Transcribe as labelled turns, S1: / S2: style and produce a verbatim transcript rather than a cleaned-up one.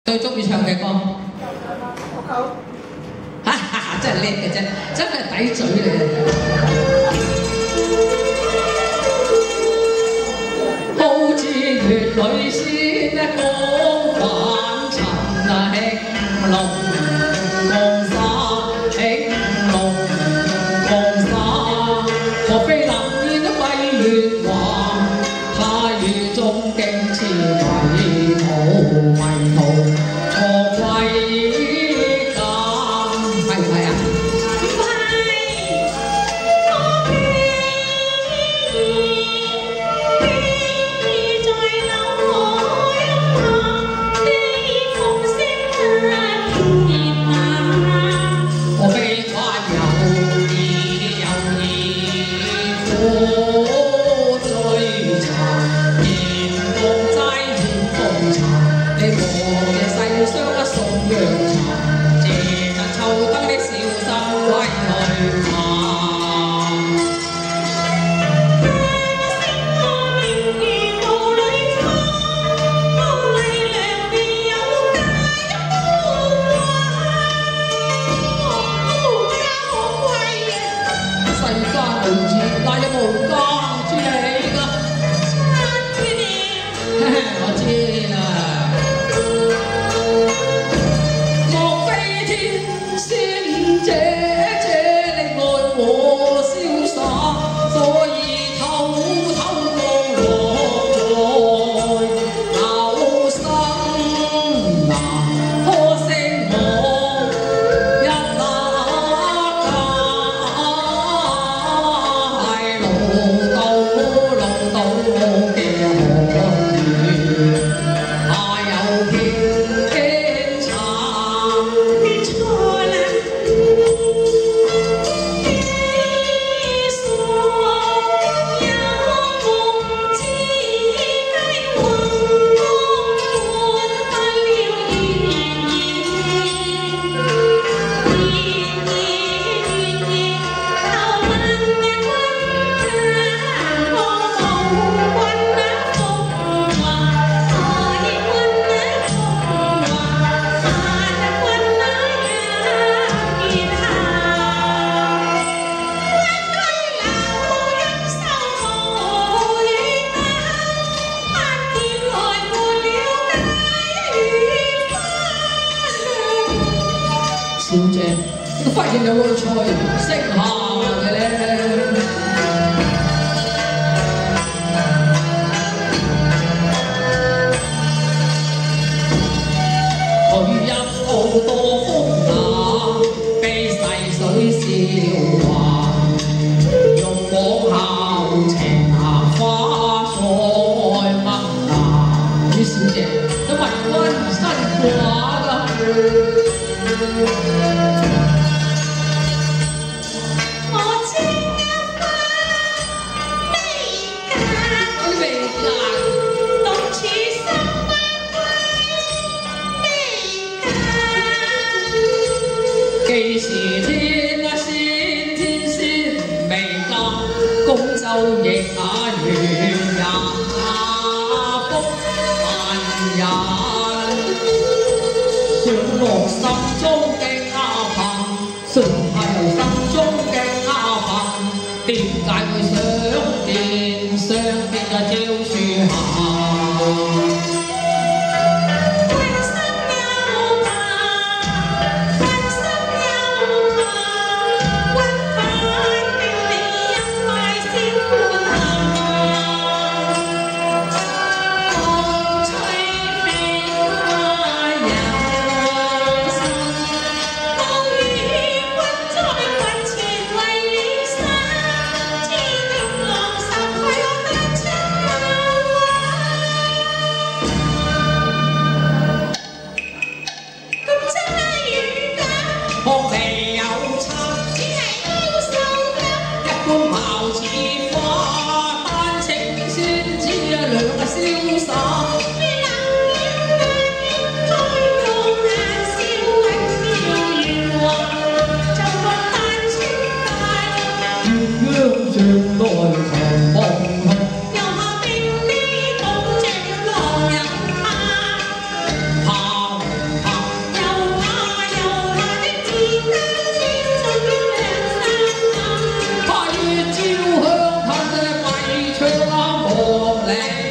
S1: 最中意唱嘅歌，哈哈，真係叻嘅啫，真係抵嘴嚟嘅。好似月裏仙啊，光反塵啊，興隆江沙，興隆江沙，何非能見得閉月華，他與中經似迷途迷途。 小姐，我發現有個菜識下嘅咧。佢入好多風雅，悲逝水笑話，玉果後情下花菜麥芽。啲小姐都為君新掛㗎。 幾時天啊，先天先未嫁，公州亦那緣也福萬人，想落心中嘅阿朋，想下由心中嘅阿朋，點解會相見相見在蕉樹下？ 莫力。